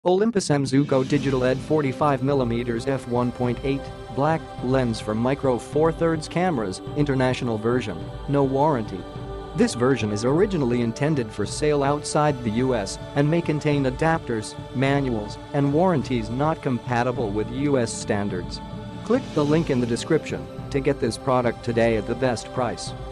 Olympus m.zuiko Digital ED 45mm f1.8 black lens for micro four thirds cameras, international version, no warranty. This version is originally intended for sale outside the US and may contain adapters, manuals, and warranties not compatible with US standards. Click the link in the description to get this product today at the best price.